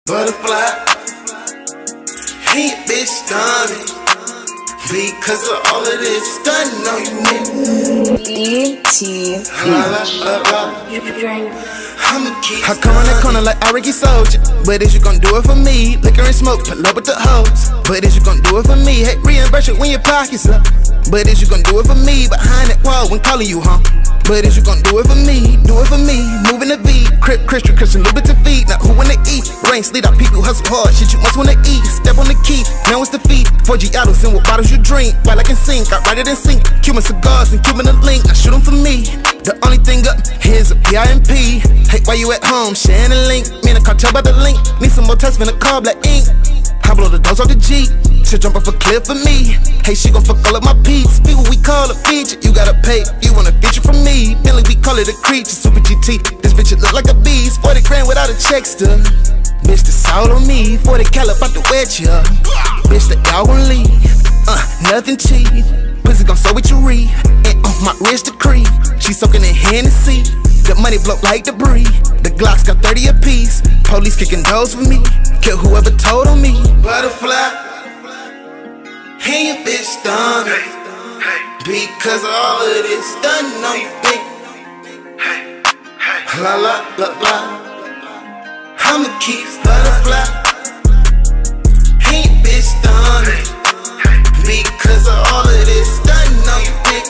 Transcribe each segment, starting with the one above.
Butterfly, he a bitch stunning. Because of all of this stunning on you niggas. I come on that corner like a Ricky Soldier. But is you gon' do it for me? Liquor and smoke, pull up with the hoes. But is you gon' do it for me? Hey, reimburse it when your pockets up. But is you gon' do it for me? Behind that wall when calling you, huh? But is you gon' do it for me? Do it for me, moving the V. Christian, Louboutin feet. Now who wanna eat? Rain, sleet, I people hustle hard. Shit you must wanna eat. Step on the key, now it's the feet. 4G autos and what bottles you drink. While I can sink, I write it in sync. Cuban cigars and Cuban the link. I shoot them for me. The only thing up here's a PIMP. Hey, why you at home? Sharing a link. Me and the cartel by the link. Need some more tests, finna call black ink. I blow the doors off the Jeep. She'll jump off a cliff for me. Hey, she gon' fuck all of my peeps. Be what we call a feature. You gotta pay. You want a feature from me. Billy, we call it a creature. Super GT. This bitch it look like a beast. 40 grand without a check still. Bitch, the all on me. 40 cal about to wet ya. Bitch, that y'all gon' leave. Nothing cheap. Pussy gon' say what you read. And on my wrist the creep. She soaking in Hennessy. The money blow like debris. The Glocks got 30 apiece. Police kicking doors for me. Kill whoever told on me. Butterfly, he a bitch stunning. Because of all of this stunning on you think. La la la la. I'ma keep butterfly. He a bitch stunning. Because of all of this stunning on you think.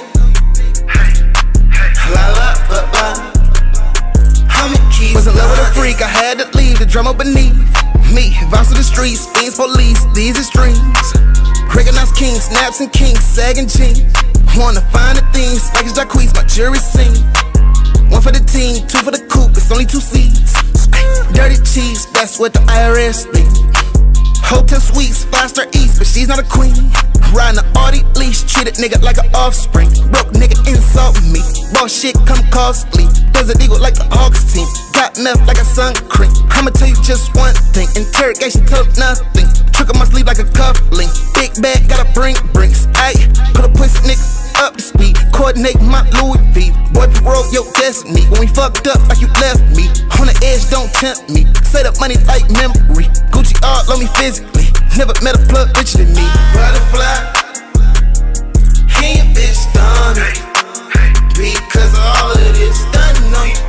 La la la la. Was in love with a freak, I had to leave the drama beneath me. Vows to the streets, things police, these are streams. Recognize kings, snaps and kings, sagging jeans. Wanna find the things, like a jacquees, my jury scene. One for the team, two for the coupe, it's only 2 seats. Dirty cheese, that's what the IRS think. Hotel suites, 5-star east, but she's not a queen. Riding an Audi leash, treat a nigga like an offspring. Broke nigga insult me, boss shit come costly. Desert Eagle like the Hawks team. Got meth like a sun cream. I'ma tell you just one thing. Interrogation told nothing. Trick on my sleeve like a cufflink. Big bag, gotta bring brinks. Ayy, put a pussy nigga up to speed. Coordinate my Louis V. Boy, parole your destiny. When we fucked up like you left me. On the edge, don't tempt me. Set up money like memory. Gucci all on me physically. Never met a plug richer than me. Butterfly, he a bitch stunning. Because of all of this stunning on you.